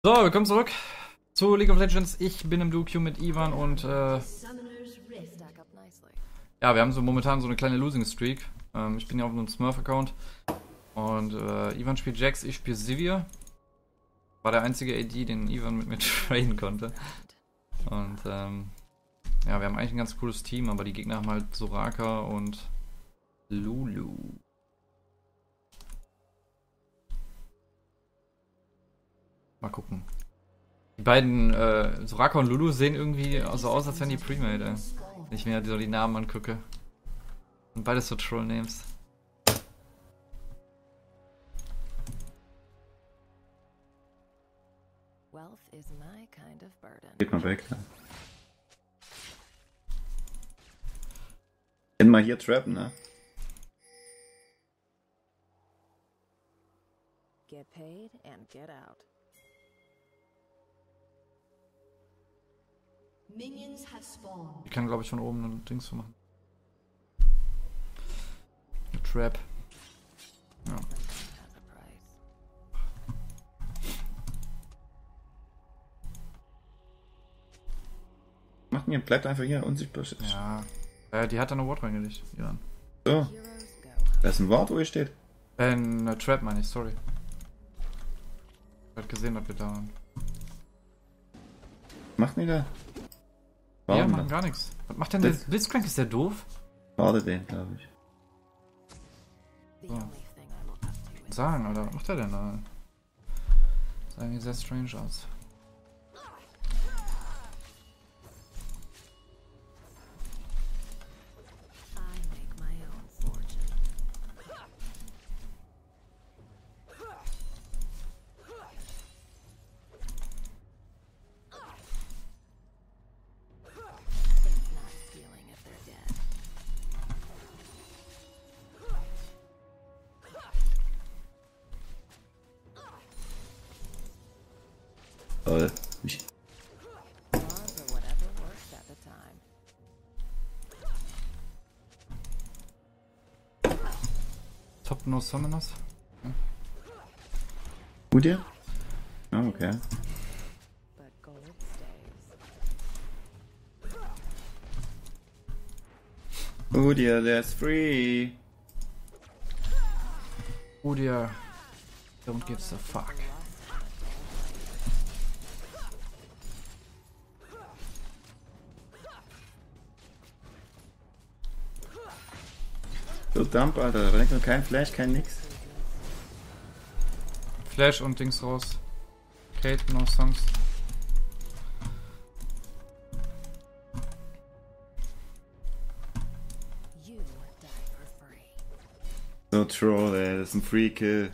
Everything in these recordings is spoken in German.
So, willkommen zurück zu League of Legends. Ich bin im Duo-Queue mit Ivan und ja, wir haben so momentan so eine kleine Losing Streak. Ich bin ja auf einem Smurf-Account und Ivan spielt Jax, ich spiele Sivir. War der einzige AD, den Ivan mit mir traden konnte. Und ja, wir haben eigentlich ein ganz cooles Team, aber die Gegner haben halt Soraka und Lulu. Mal gucken. Die beiden, Soraka und Lulu sehen irgendwie so aus, als wären die Premade, ey. Wenn ich mir so die Namen angucke. Und beides so Troll-Names. Geht mal weg. Ja. Wenn mal hier trappen, ne? Get paid and get out. Minions have spawned. Ich kann, glaube ich, von oben ein Dings so machen. Eine Trap. Ja. Macht mir, bleibt einfach hier unsichtbar. Ja. Die hat da eine Ward reingelegt, Ivan. So. Da ist ein Wort, wo ihr steht. Eine Trap meine ich, sorry. Ich hab gesehen, dass wir da waren. Macht nicht da. Ja, Warum machen gar nichts. Was macht denn der Blitzcrank? Ist der doof? Warte den, glaube ich. So. Sagen, Alter, was macht der denn da? Sah irgendwie sehr strange aus. Ich. Top No Summoners? Gut ihr? Ah, okay. Gut ihr, der ist free. Udia. Don't give a fuck. So Dump, Alter. Da denkt man kein Flash, kein nix. Flash und Dings raus. Kate, no songs. So Troll, ey. Das ist ein Free Kill.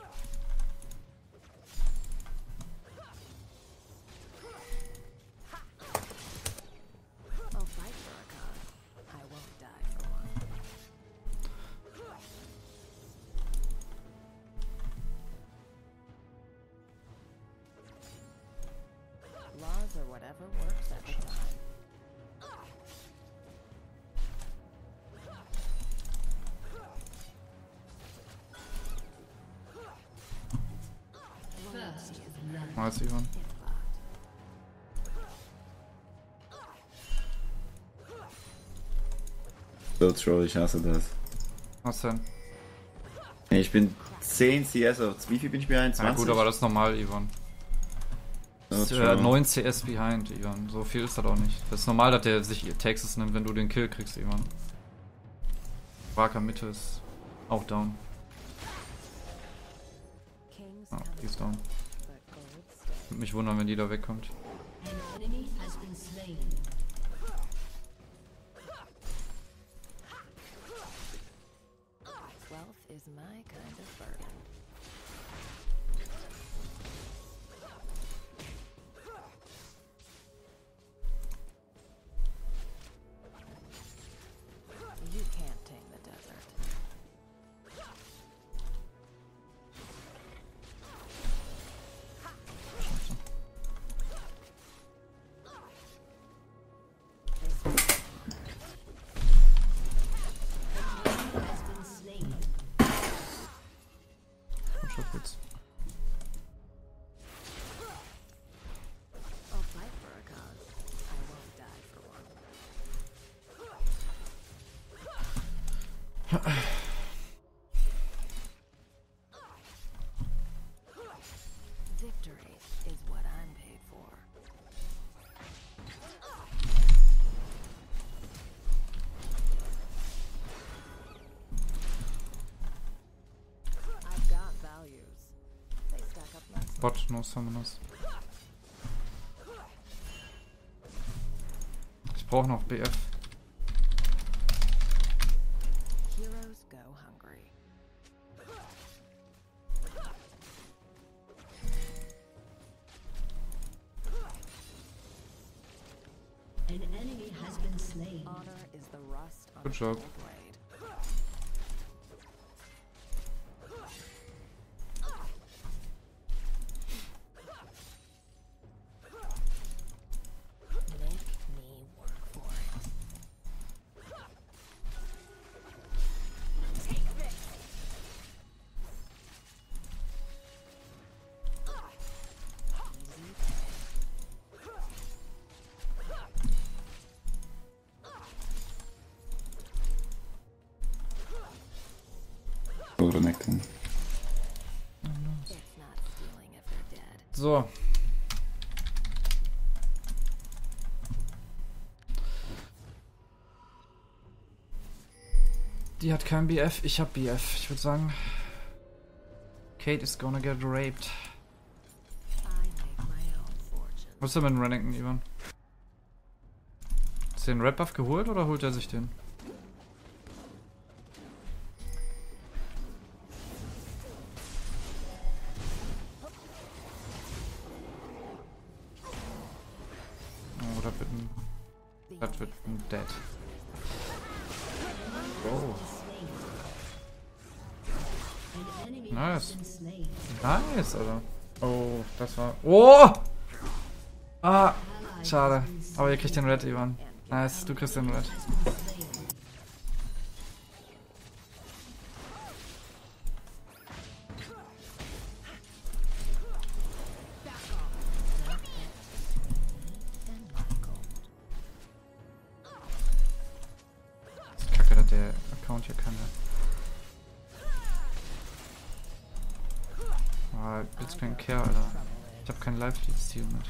Laws or whatever works at the time. First blood. Nice, Ivan. So Troll, ich hasse das. Was denn? Nee, ich bin 10 CS auf. Wie viel bin ich behind? 20? Ja gut, aber das ist normal, Ivan. So Das ist, Troll. 9 CS behind, Ivan. So viel ist das auch nicht. Das ist normal, dass der sich Texas nimmt, wenn du den Kill kriegst, Ivan. Waka Mitte ist auch down. Kings Ah, come die ist down. but gold stays. Würde mich wundern, wenn die da wegkommt. An enemy has been slain. Wealth is my kind of burden. You can't tame the desert. Victory is what I'm paid for. I've got values. They stack up nicely. Bot, no Summoners. Ich brauche noch BF. Heroes go hungry. An enemy has been slain. Honor is the rust on Good a job. dull blade. Make me work for it. Take this. Easy Oder Necton. It's not stealing if they're dead. So. Die hat kein BF, ich hab BF. Ich würde sagen, Kate is gonna get raped. I make my own fortune. Was ist denn mit dem Renekton, Ivan? Ist der den Red-Buff geholt oder holt er sich den? Oh, das wird ein Dead. Oh, An enemy nice. has been slain. Nice, Alter. Oh, das war... Oh! Ah, schade. Aber ihr kriegt den Red, Ivan. Nice, du kriegst den Red. Das ist kacke, dass der Account hier keine... Ah, Blitzcrank Care, Alter. Ich hab kein Live-Lead-Stil mit.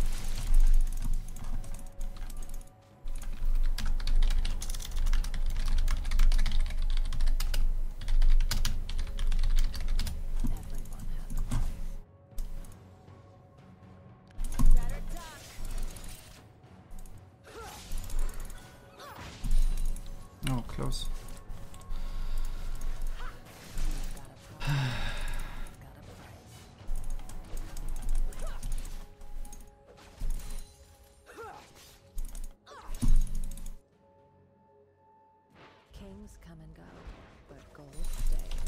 Everyone has a price. Oh, close. Got a price. Kings come and go, but gold stays.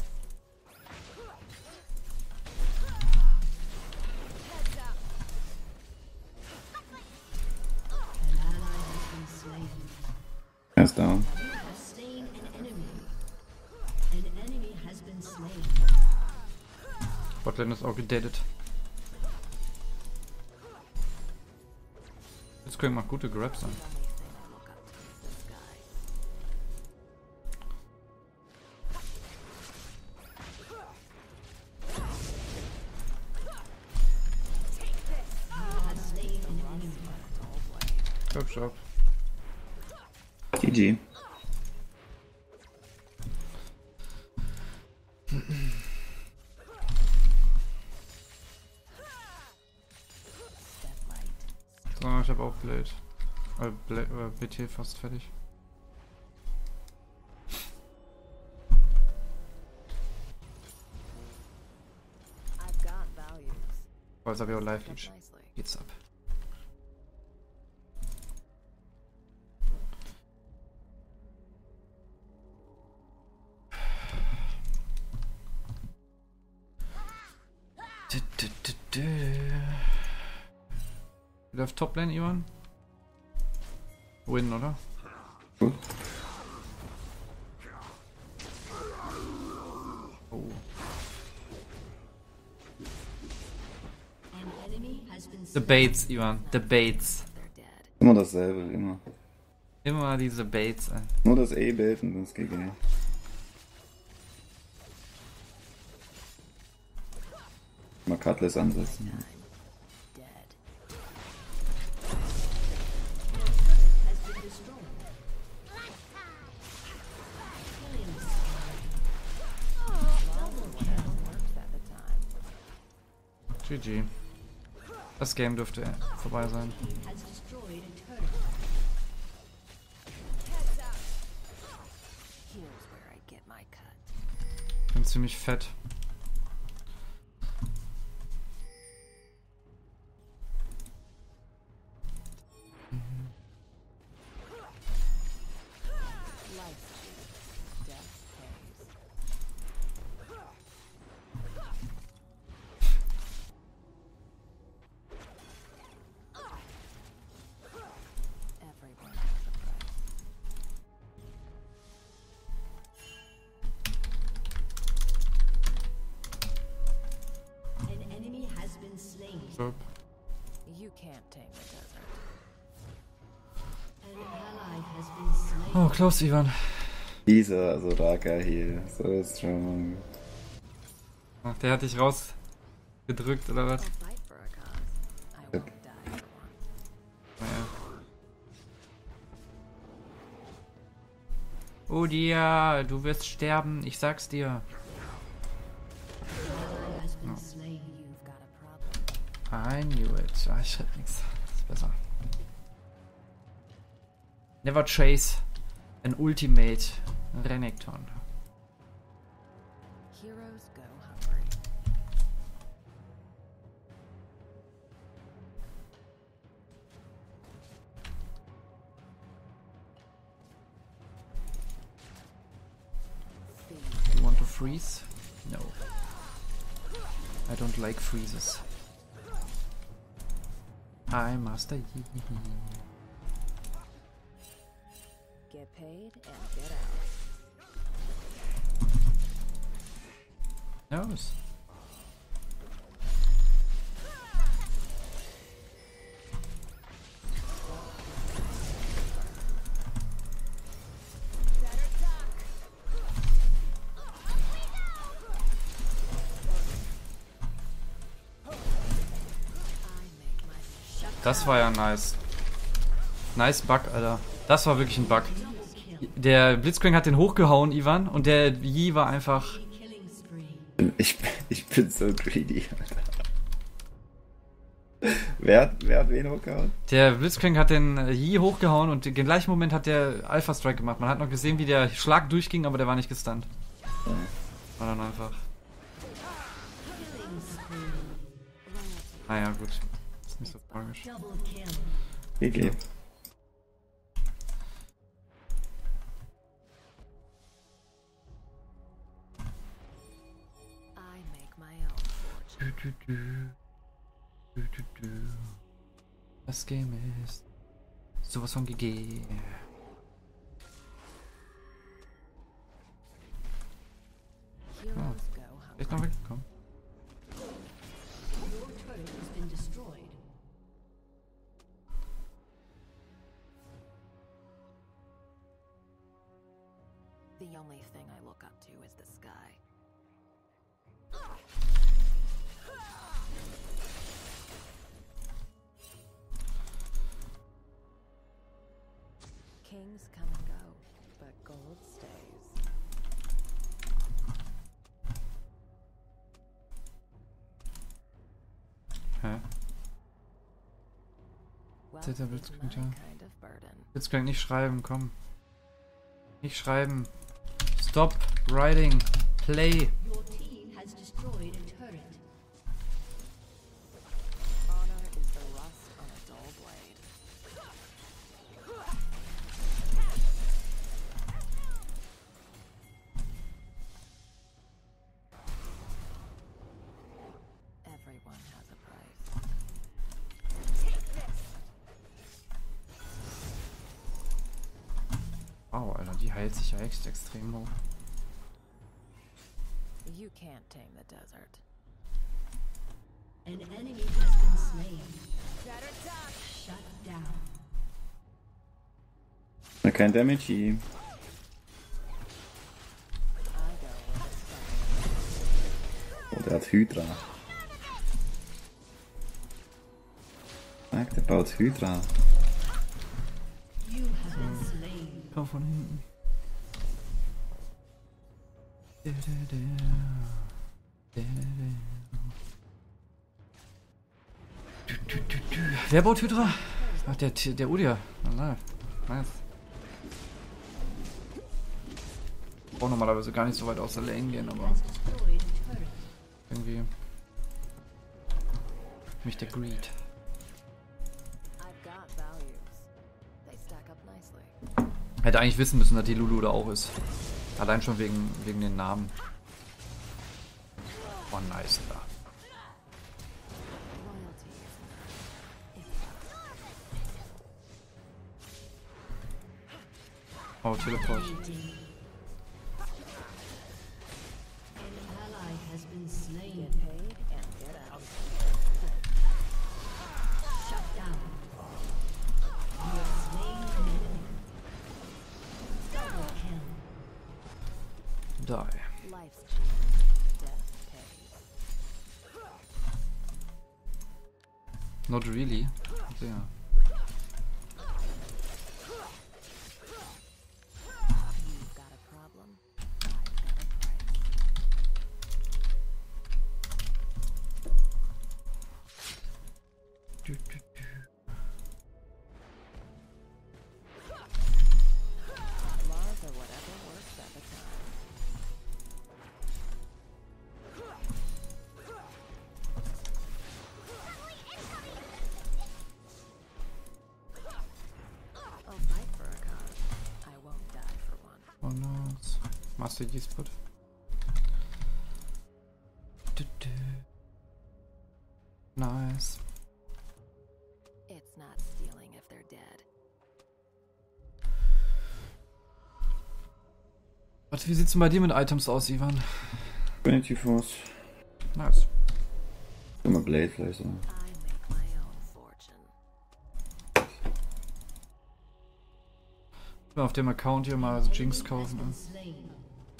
Heads up. An ally has been slain. Er ist down. You have slain an enemy. An enemy has been slain. Botlane ist auch gedatet. Blitzcrank macht gute Grabs an. Let me think I look up to this guy. You have slain an enemy. Job, job. GG. Step right. So, ich hab auch Blade. BT fast fertig. I've got values. Aber jetzt hab ich auch Stack up Live-Lead. nicely. Geht's ab. Wieder auf Toplane, Ivan? Win, oder? Gut. Oh. An enemy has been The slain. Baits, Ivan. The Baits. They're dead. Immer dasselbe, immer. Immer diese Baits, ey. Nur das A-Bait und das GG. Mal Cutlass ansetzen. Dead. Has been destroyed. Killing Whatever works at the time. GG. Das Game dürfte vorbei sein. has destroyed a turret. Here's where I get my cut. Bin ziemlich fett. Life's cheap. Death pays. Everyone has a price. An enemy has been slain. So. You can't tame the desert. An ally has been slain. Oh, close, Ivan. Dieser Soraka hier, so strong. Ach, der hat dich rausgedrückt, oder was? I'll fight for a cause. I won't die for one. Naja. Oh Dia, du wirst sterben, ich sag's dir. Ally has been slain. You've got a problem. I knew it. Ah, ich schreib nix. Das ist besser. Never chase an ultimate Renekton. Heroes go hungry. You want to freeze? No. I don't like freezes. Hi, Master Yi. Get paid and get out. Nose. Das war ja nice. Nice Bug, Alter. Das war wirklich ein Bug. Der Blitzcrank hat den hochgehauen, Ivan, und der Yi war einfach... Killing spree. Ich bin so greedy, Alter. Wer hat wen hochgehauen? Der Blitzcrank hat den Yi hochgehauen und im gleichen Moment hat der Alpha Strike gemacht. Man hat noch gesehen, wie der Schlag durchging, aber der war nicht gestunt. War dann einfach... Naja, gut. Ist nicht so tragisch. Double kill. GG. I make my own fortune. Das Game ist sowas von GG. Heroes go hungry. Echt noch weggekommen? Your turret has been destroyed. The only thing I look up to is the sky. Kings come and go, but gold stays. Hä? Wealth Zählt der is Blitzcrank, my ja. kind of burden. Blitzcrank nicht schreiben, komm. Nicht schreiben. Stop writing. Play. Your team has destroyed a turret. Honor is the rust on a dull blade. Everyone has a price. Wow, Alter, die heilt sich ja echt extrem hoch. You can't tame the desert. An enemy has been slain. Shut down. Na, kein Damage hier. I go where the sun Oh, der hat Hydra. Sagt, der baut Hydra. You have been slain. Komm von hinten. Wer baut Hydra? Ach, der Udia. Nice. Ich brauche normalerweise gar nicht so weit aus der Lane gehen, aber Destroyed a turret. irgendwie mich der Greed. I've got values. They stack up nicely. Hätte eigentlich wissen müssen, dass die Lulu da auch ist. Allein schon wegen den Namen. Oh, nice, da. Loyalty is Oh, Teleport. An ally has been slain. paid and get out. Shut down. You have slain an enemy. Double kill. Die. Life's cheap. Death pays. Not really. Ja. You've got a problem. I've got a price. Laws are whatever works at the time. I'll fight for a cause. I won't die for one. Oh no. Master Yi Spot. Nice. It's not stealing if they're dead. Was, wie sieht's denn bei dir mit Items aus, Ivan? Trinity Force. Nice. Immer Blade vielleicht so. I make my own fortune. Ich will auf dem Account hier mal Jinx kaufen. Ne? Slain.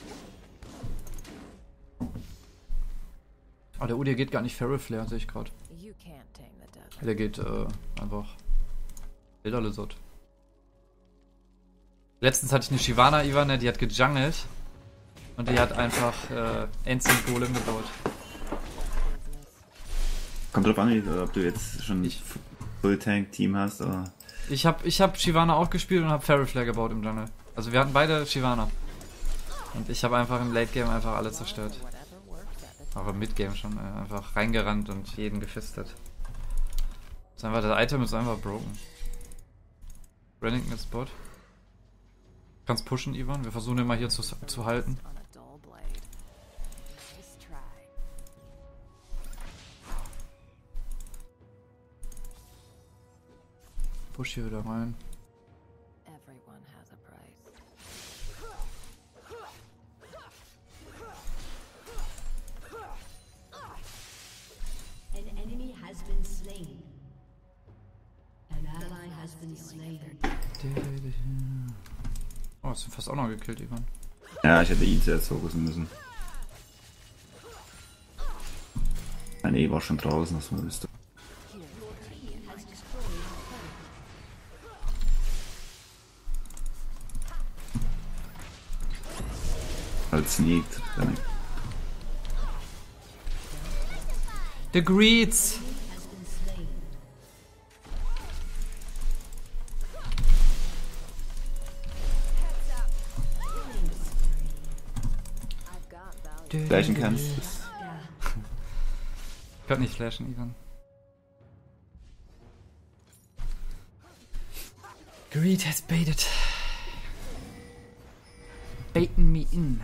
Ah, der Udir geht gar nicht Feral Flare, sehe ich gerade. You can't tame the desert. Der geht einfach Elder Lizard. Letztens hatte ich eine Shyvana, Ivan, ne, die hat gejungelt. Und die hat einfach Ancient Golem gebaut. Kommt drauf an, ob du jetzt schon Full Tank Team hast oder. Ich hab Shyvana auch gespielt und hab Feral Flare gebaut im Jungle. Also wir hatten beide Shyvana. Und ich habe einfach im Late Game einfach alle zerstört. Whatever works at the time. Aber im Mid Game schon einfach reingerannt und jeden gefistet. Ist einfach, das Item ist einfach broken. Renington ist Bot. Kannst pushen, Ivan. Wir versuchen ihn mal hier zu halten. On a dull blade. Nice try. Push hier wieder rein. Everyone has a price. An enemy has been slain. An ally has been slain. Oh, ist fast auch noch gekillt, Ivan. Ja, ich hätte ihn zuerst fokussen müssen. Ah, nee, war schon draußen, das war wüsste. Has destroyed a turret. Halt sneakt. Dann The Greeds! Has been slain. Killing spree. I've got value. flashen kannst. Yeah. Ich kann nicht flashen, Ivan. Greed has baited. Baiten me in.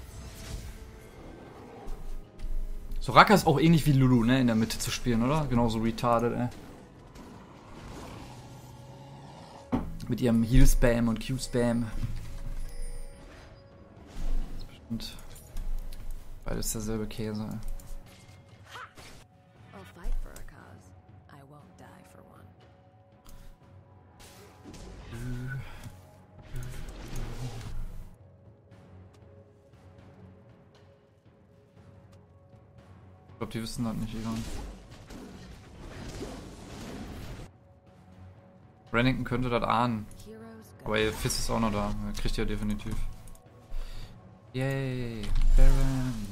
Soraka ist auch ähnlich wie Lulu, ne? In der Mitte zu spielen, oder? Genauso retarded, ey. Mit ihrem Heal-Spam und Q-Spam. Das ist bestimmt beides derselbe Käse. I'll fight for a cause. I won't die for one. Ich glaube, die wissen das nicht, Ivan. Renington könnte das ahnen. Heroes go. Aber Fizz ist auch noch da. Er kriegt ja definitiv. Yay, Baron.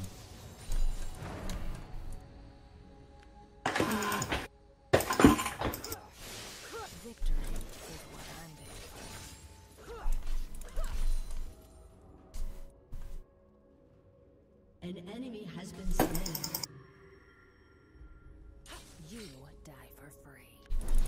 Victory is what I'm there for. An enemy has been slain. You would die for free.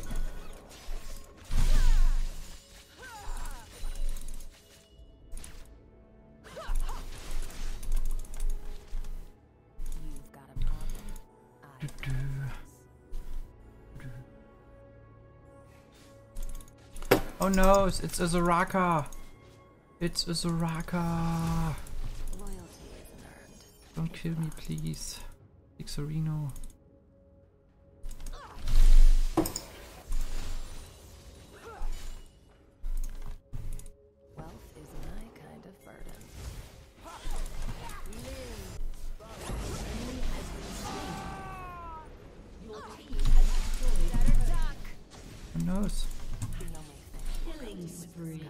You've got a problem. I've got this. Oh no, it's a Zaraka. It's a Zaraka. Loyalty isn't earned. Don't kill me, please. Ixorino. Wealth is my kind of burden. Your team has destroyed. Who knows? No make things Killing spree.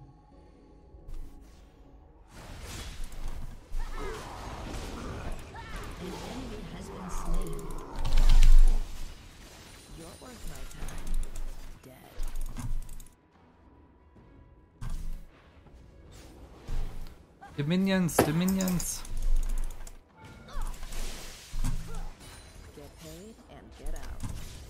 An enemy has been slain. You're worth my time. Dead. The minions, the minions. Get paid and get out.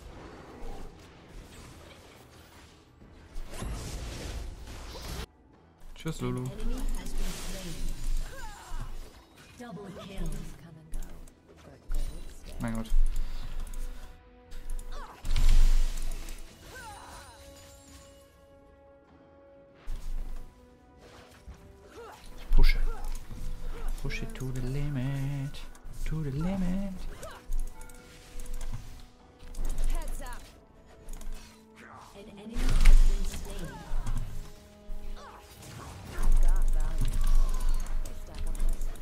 Tschüss, Lulu. Enemy has been slain. Double kill. Kings come and go, but gold stays. Mein Gott. Ich pushe. Push it to the limit. To the limit. Heads up. An enemy has been slain. Got value. They stack up nicely.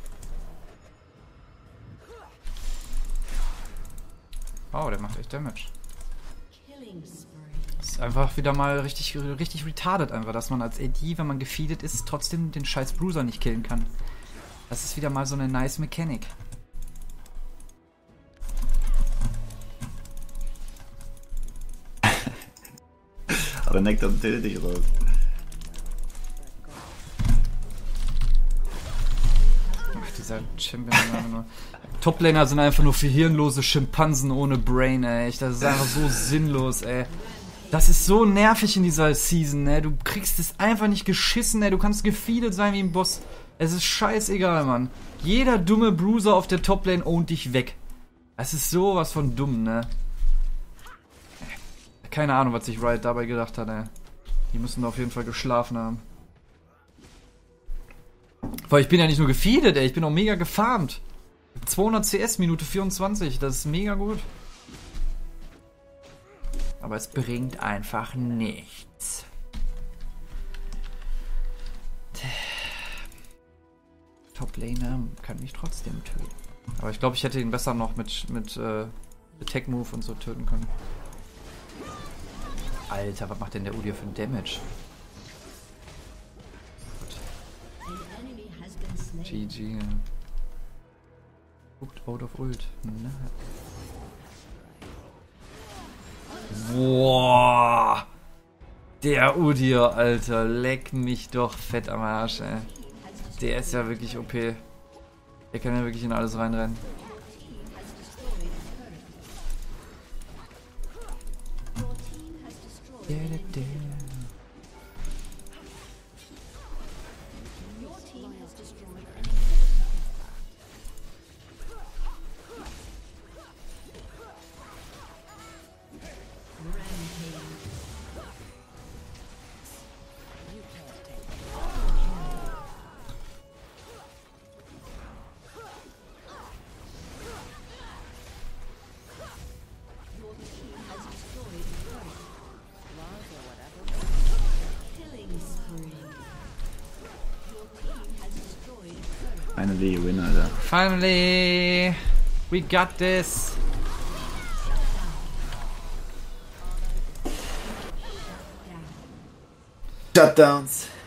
Oh, der macht echt Damage. Killing spree. Das ist einfach wieder mal richtig retarded einfach, dass man als AD, wenn man gefeedet ist, trotzdem den scheiß Bruiser nicht killen kann. Das ist wieder mal so eine nice Mechanik. Aber Nektar zählt dich raus. Ach, dieser Champion-Name nur. Toplaner sind einfach nur für hirnlose Schimpansen ohne Brain, ey. Das ist einfach so sinnlos, ey. Das ist so nervig in dieser Season, ey. Du kriegst es einfach nicht geschissen, ey. Du kannst gefeedet sein wie ein Boss. Es ist scheißegal, Mann. Jeder dumme Bruiser auf der Toplane ownt dich weg. Das ist sowas von dumm, ne? Keine Ahnung, was sich Riot dabei gedacht hat, ey. Die müssen auf jeden Fall geschlafen haben. Weil ich bin ja nicht nur gefeedet, ey. Ich bin auch mega gefarmt. 200 CS, Minute 24. Das ist mega gut. Aber es bringt einfach nichts. Top-Laner kann mich trotzdem töten. Aber ich glaube, ich hätte ihn besser noch mit Attack-Move und so töten können. Alter, was macht denn der Udyr für ein Damage? An enemy has been slain. GG. Guckt out of ult. Na. Boah. Der Udyr, Alter. Leck mich doch fett am Arsch, ey. Der ist ja wirklich OP. Der kann ja wirklich in alles reinrennen. Your team has destroyed rampage. You can't take Your team has destroyed laws or whatever. killing spree. Your team has destroyed Finally, Winner, Alter. Finally! We got this! Shutdowns.